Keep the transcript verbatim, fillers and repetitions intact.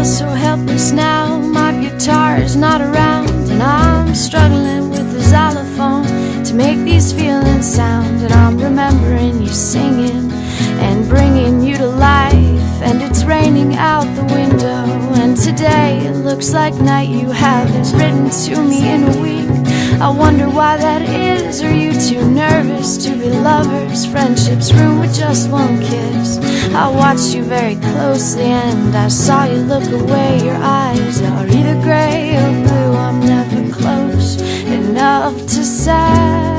so helpless now. My guitar's not around, and I'm struggling with the xylophone to make these feelings sound. And I'm remembering you singing and bringing you to life, and it's raining out the window, and today it looks like night. You haven't written to me in a week. I wonder why that is. Are you too nervous to be lovers? Friendships ruin with just one kiss. I watched you very closely and I saw you look away. Your eyes are either gray or blue. I'm never close enough to say